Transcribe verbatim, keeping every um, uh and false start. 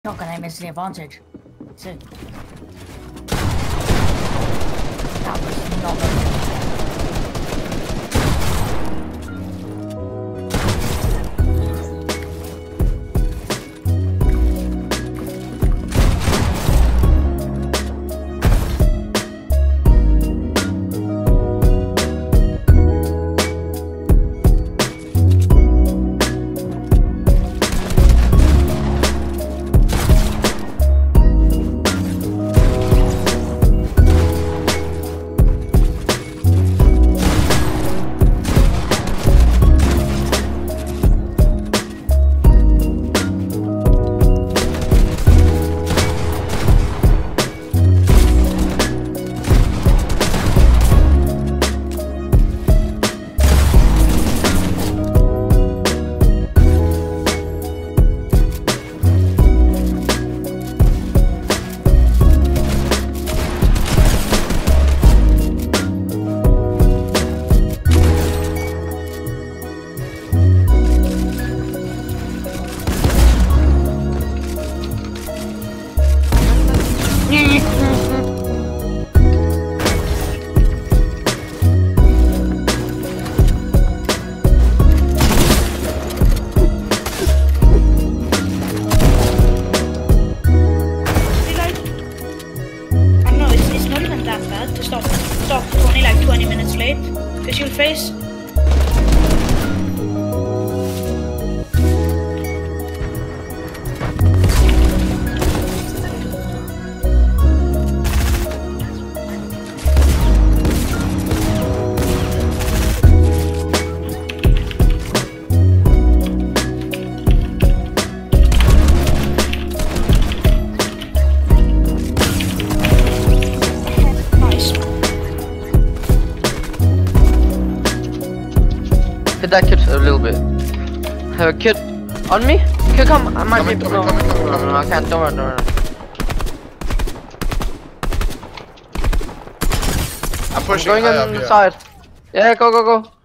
Shotgun aim is the advantage. So that was not good. Face. That kid a little bit. Have a kid on me? Kid, come. I might coming, be. Coming, No, coming, coming, no, no, no, I can't. Don't run, don't run. I'm pushing. I'm going high on up, the yeah. side. Yeah, go, go, go.